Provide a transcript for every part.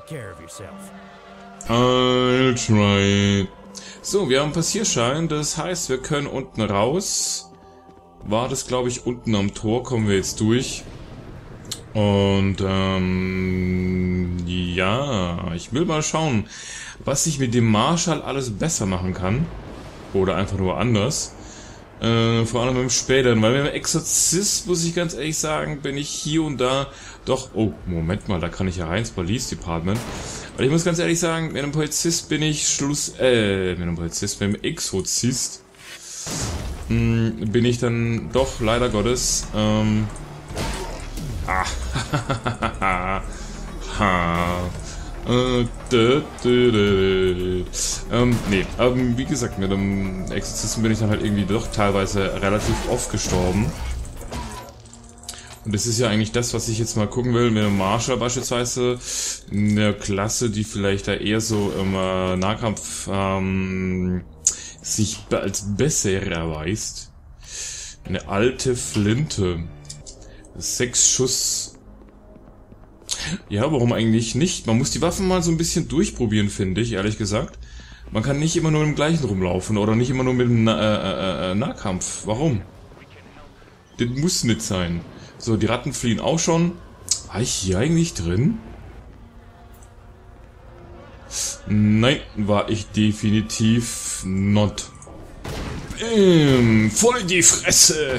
I'll try. So, wir haben einen Passierschein, das heißt, wir können unten raus. War das, glaube ich, unten am Tor, kommen wir jetzt durch. Und, ja, ich will mal schauen, was ich mit dem Marshall alles besser machen kann. Oder einfach nur anders. Vor allem im Späteren, weil mit dem Exorzist, muss ich ganz ehrlich sagen, bin ich hier und da doch... Oh, Moment mal, da kann ich ja rein ins Police Department. Weil ich muss ganz ehrlich sagen, mit einem Polizist bin ich mit einem Exorzist bin ich dann doch leider Gottes, wie gesagt, mit dem Exorzisten bin ich dann halt irgendwie doch teilweise relativ oft gestorben. Und das ist ja eigentlich das, was ich jetzt mal gucken will, mit dem Marshall beispielsweise, eine Klasse, die vielleicht da eher so im Nahkampf sich als besser erweist. Eine alte Flinte. 6 Schuss. Ja, warum eigentlich nicht? Man muss die Waffen mal so ein bisschen durchprobieren, finde ich, ehrlich gesagt. Man kann nicht immer nur im gleichen rumlaufen oder nicht immer nur mit dem Nahkampf. Warum? Das muss nicht sein. So, die Ratten fliehen auch schon. War ich hier eigentlich drin? Nein, war ich definitiv not. Voll in die Fresse!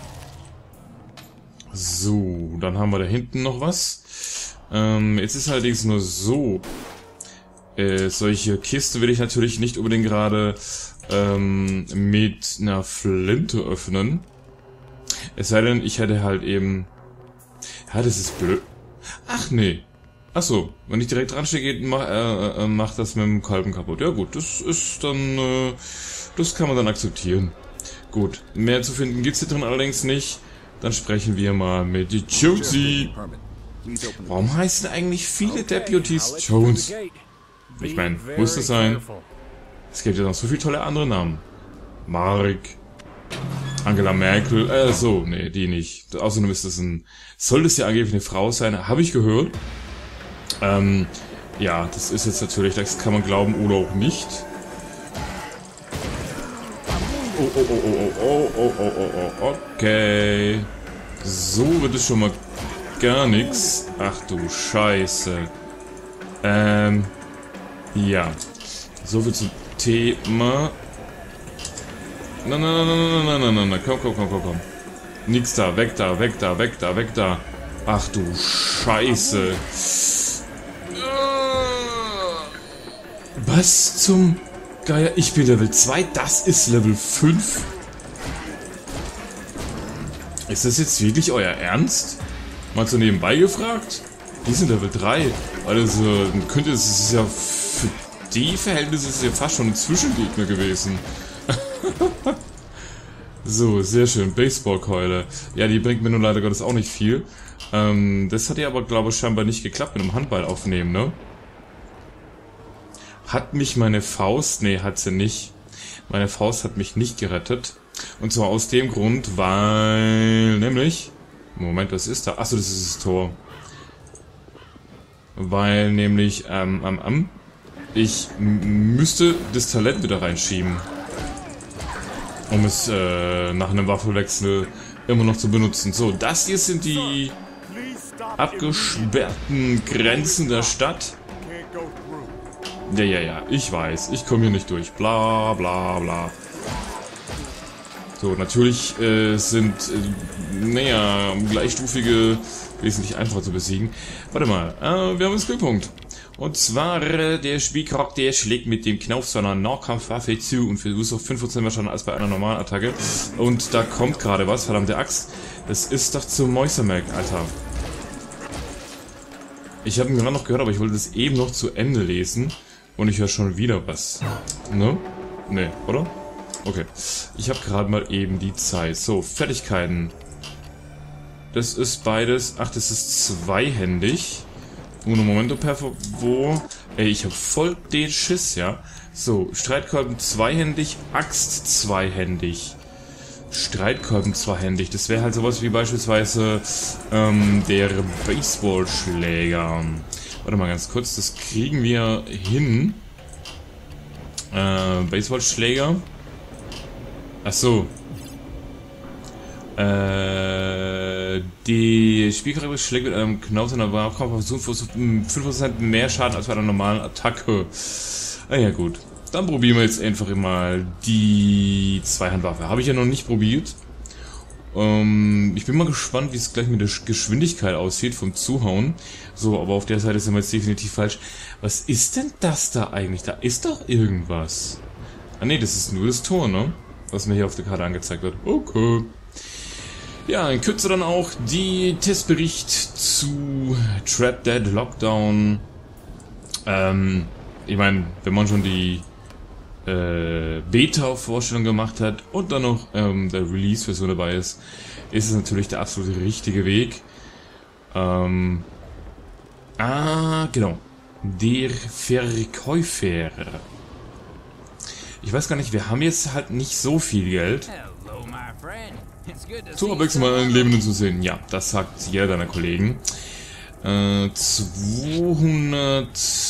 So, dann haben wir da hinten noch was. Jetzt ist allerdings nur so. Solche Kisten will ich natürlich nicht unbedingt gerade mit einer Flinte öffnen. Es sei denn, ich hätte halt eben... Ja, das ist blöd. Ach nee. Ach so, wenn ich direkt dran stehe, macht das mit dem Kolben kaputt. Ja gut, das ist dann... das kann man dann akzeptieren. Gut, mehr zu finden gibt's hier drin allerdings nicht. Dann sprechen wir mal mit Jonesy. Warum heißen eigentlich viele Deputies Jones? Ich meine, muss das sein? Es gibt ja noch so viele tolle andere Namen. Mark, Angela Merkel, so, nee, die nicht. Außerdem ist das soll das ja angeblich eine Frau sein, habe ich gehört. Ja, das ist jetzt natürlich, das kann man glauben oder auch nicht. Okay. So wird es schon mal gar nichts. Ach du Scheiße. Ja. So viel zum Thema. Nein. Komm. Nix da, weg da. Ach du Scheiße. Was zum Geier? Ich bin Level 2, das ist Level 5. Ist das jetzt wirklich euer Ernst? Mal so nebenbei gefragt? Die sind Level 3. Also, könnte es ist ja für die Verhältnisse ist ja fast schon ein Zwischengegner gewesen. So, sehr schön. Baseballkeule. Ja, die bringt mir nun leider Gottes auch nicht viel. Das hat ja aber, glaube ich, scheinbar nicht geklappt mit dem Handball aufnehmen, ne? Hat mich meine Faust... Nee, hat sie nicht. Meine Faust hat mich nicht gerettet. Und zwar aus dem Grund, weil... Nämlich... Moment, was ist da? Achso, das ist das Tor. Weil nämlich... ich müsste das Talent wieder reinschieben. Um es nach einem Waffenwechsel immer noch zu benutzen. So, das hier sind die abgesperrten Grenzen der Stadt. Ja, ich weiß. Ich komme hier nicht durch. Bla, bla, bla. So, natürlich sind, gleichstufige wesentlich einfacher zu besiegen. Warte mal, wir haben einen Skillpunkt. Und zwar, der Spielcharakter schlägt mit dem Knauf seiner Nahkampfwaffe zu und verursacht 5% mehr Schaden als bei einer normalen Attacke. Und da kommt gerade was, verdammte Axt. Das ist doch zu Mäusermelk, Alter. Ich habe ihn gerade noch gehört, aber ich wollte das eben noch zu Ende lesen. Und ich höre schon wieder was. Ne? Ne, oder? Okay. Ich habe gerade mal eben die Zeit. So, Fertigkeiten. Das ist beides... Ach, das ist zweihändig. Uno momento per favor. Ey, ich habe voll den Schiss, ja. So, Streitkolben zweihändig, Axt zweihändig. Streitkolben zweihändig. Das wäre halt sowas wie beispielsweise der Baseballschläger. Warte mal ganz kurz, das kriegen wir hin. Baseballschläger. Achso. Die Spielcharakter schlägt mit einem Knauf seiner Wahlkampf 5% mehr Schaden als bei einer normalen Attacke. Ah ja, gut. Dann probieren wir jetzt einfach mal die Zweihandwaffe. Habe ich ja noch nicht probiert. Ich bin mal gespannt, wie es gleich mit der Geschwindigkeit aussieht vom Zuhauen. So, aber auf der Seite sind wir jetzt definitiv falsch. Was ist denn das da eigentlich? Da ist doch irgendwas. Ah ne, das ist nur das Tor, ne? Was mir hier auf der Karte angezeigt wird. Okay. Ja, in Kürze dann auch die Testbericht zu Trap Dead Lockdown. Ich meine, wenn man schon die Beta-Vorstellung gemacht hat und dann noch der Release-Version dabei ist es natürlich der absolute richtige Weg. Genau. Der Verkäufer. Ich weiß gar nicht, wir haben jetzt halt nicht so viel Geld. Zur Abwechslung mal einen Lebenden zu sehen. Ja, das sagt jeder deiner Kollegen. 200...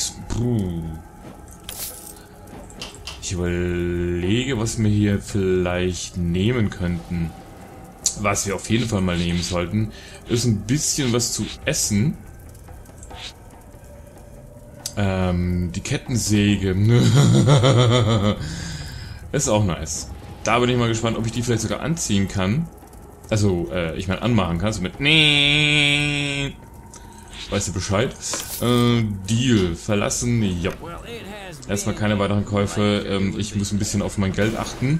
Ich überlege, was wir hier vielleicht nehmen könnten. Was wir auf jeden Fall mal nehmen sollten, ist ein bisschen was zu essen. Die Kettensäge. Ist auch nice. Da bin ich mal gespannt, ob ich die vielleicht sogar anziehen kann. Also, ich meine anmachen kann. So mit... Weißt du Bescheid? Deal. Verlassen. Ja. Erstmal keine weiteren Käufe. Ich muss ein bisschen auf mein Geld achten.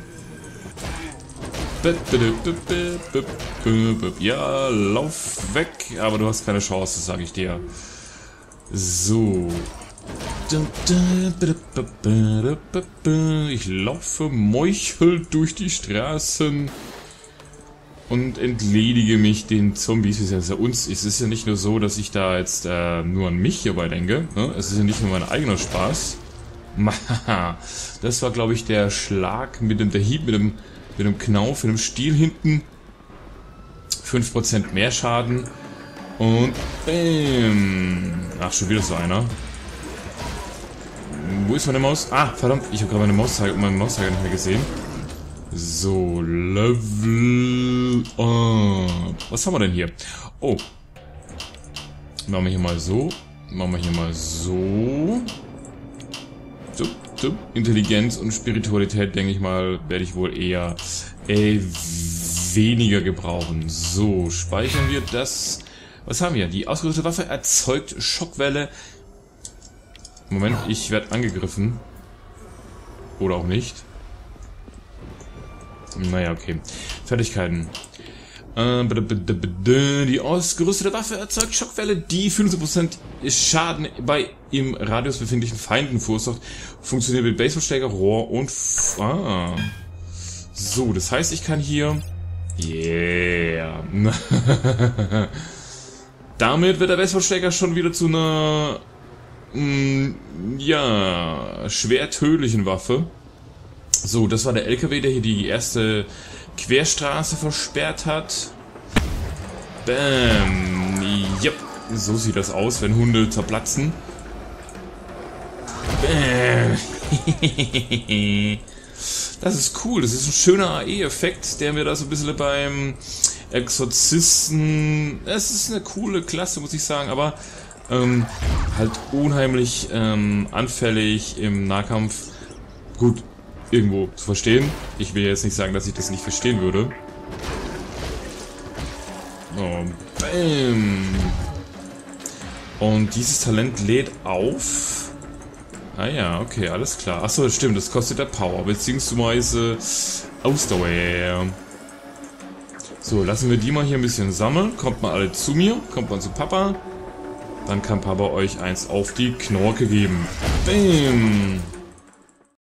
Ja, lauf weg. Aber du hast keine Chance, sage ich dir. So. Ich laufe meuchelt durch die Straßen und entledige mich den Zombies. Es ist ja nicht nur so, dass ich da jetzt nur an mich hierbei denke. Ne? Es ist ja nicht nur mein eigener Spaß. Das war, glaube ich, der Schlag mit der Hieb mit dem Knauf, mit dem Stiel hinten. 5% mehr Schaden. Und bam. Ach, schon wieder so einer. Wo ist meine Maus? Ah, verdammt, ich habe gerade meinen Mauszeiger nicht mehr gesehen. So, Level up. Was haben wir denn hier? Oh. Machen wir hier mal so. Machen wir hier mal so. So. Intelligenz und Spiritualität, denke ich mal, werde ich wohl eher weniger gebrauchen. So, speichern wir das. Was haben wir? Die ausgerüstete Waffe erzeugt Schockwelle. Moment, ich werde angegriffen. Oder auch nicht. Naja, okay. Fertigkeiten. Die ausgerüstete Waffe erzeugt Schockwelle, die 15% Schaden bei im Radius befindlichen Feinden verursacht. Funktioniert mit Baseballschläger, Rohr und... So, das heißt, ich kann hier... Yeah. Damit wird der Baseballschläger schon wieder zu einer... ja, schwer tödlichen Waffe. So, das war der LKW, der hier die erste Querstraße versperrt hat. Bam. Yep. So sieht das aus, wenn Hunde zerplatzen. Bam. Das ist cool. Das ist ein schöner AE-Effekt, der mir da so ein bisschen beim Exorzisten... Es ist eine coole Klasse, muss ich sagen, aber halt unheimlich anfällig im Nahkampf. Gut, irgendwo zu verstehen. Ich will jetzt nicht sagen, dass ich das nicht verstehen würde. Oh, bam. Und dieses Talent lädt auf. Ah ja, okay, alles klar. Achso, das stimmt, das kostet der Power, beziehungsweise Ausdauer. So, lassen wir die mal hier ein bisschen sammeln. Kommt mal alle zu mir, kommt mal zu Papa. Dann kann Papa euch eins auf die Knorke geben. Bam.